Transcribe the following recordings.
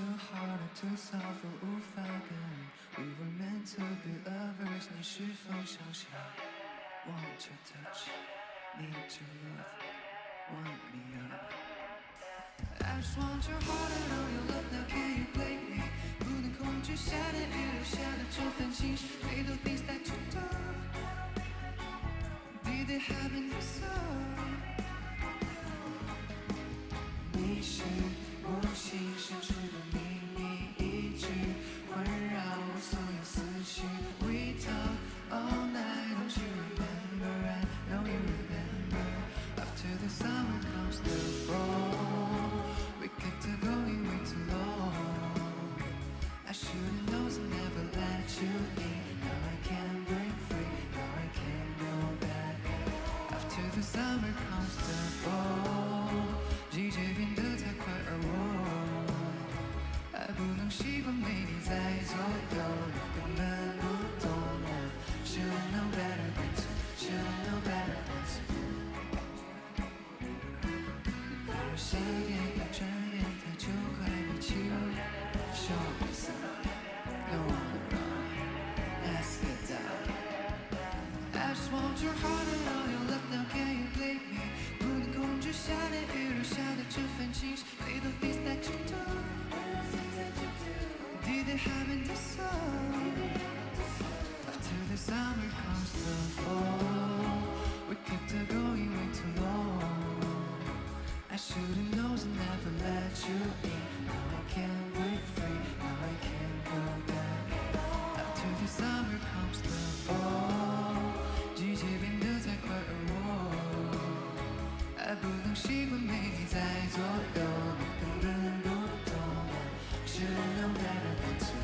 too hard to solve， 我无法跟 We were meant to be lovers， 你是否相信 Want to touch, need to love, want me up。I just want your heart and all your love, now can you blame me？ 不能控制下的雨留下的这份情绪 Little things that you do Did it happen to so？ 你是我心深处的秘密，一直环绕我所有思绪 We talk all night, don't you remember? I know you remember After the summer comes the fall We kept it going way too long I should've known to never let you in Now I can't break free, now I can't go back After the summer comes the fall 季节变得太快而我还不能习惯没你在左右根本不懂了 Should've known better than to Should've known better than to 而时间一转眼它就快过去 Show me some No one around Let's get down I just want your heart and all your love Now can you blame me 不能控制下的雨留下的这份情绪 Little things that you do Did it happen to so After the summer comes the fall We kept it going way too long I should've known to never let you in Now I can't break free Now I can't go back After the summer comes the fall 季节变得太快而我还不能习惯没你在左右根本不懂 Should've known better than to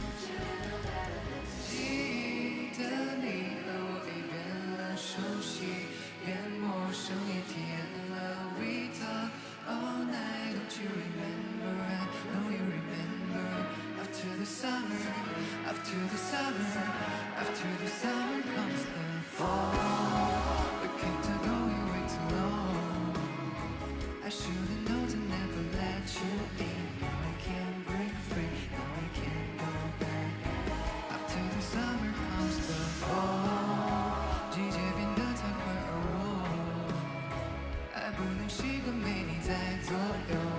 记得你和我已变了熟悉变陌生也体验了 We talk all night Don't you remember I know you remember After the summer After the summer After the summer comes the fall We kept it going way too long I should've known to never let you in Now I can't break free Now I can't go back After the summer comes the fall 季节变得太快而我还不能习惯没你在左右